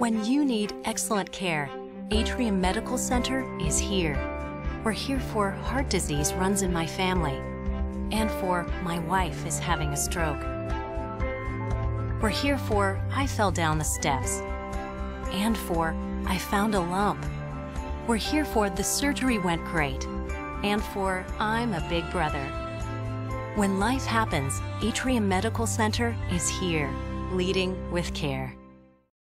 When you need excellent care, Atrium Medical Center is here. We're here for heart disease runs in my family, and for my wife is having a stroke. We're here for I fell down the steps, and for I found a lump. We're here for the surgery went great, and for I'm a big brother. When life happens, Atrium Medical Center is here, leading with care.